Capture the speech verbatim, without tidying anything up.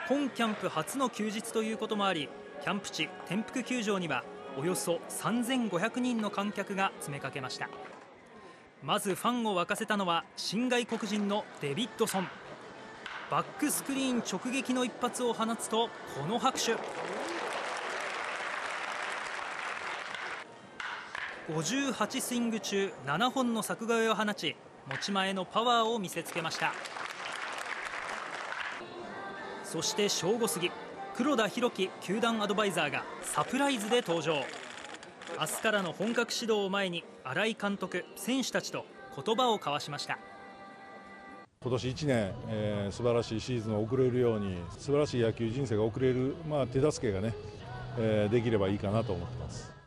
本キャンプ初の休日ということもあり、キャンプ地天福球場にはおよそさんぜんごひゃくにんの観客が詰めかけました。まずファンを沸かせたのは新外国人のデビッドソン。バックスクリーン直撃の一発を放つと、この拍手。ごじゅうはちスイング中ななほんの柵越えを放ち、持ち前のパワーを見せつけました。そして正午過ぎ、黒田博樹球団アドバイザーがサプライズで登場。明日からの本格始動を前に、新井監督、選手たちと言葉を交わしました。 今年いちねん、えー、素晴らしいシーズンを送れるように、素晴らしい野球人生が送れる、まあ、手助けがね、えー、できればいいかなと思ってます。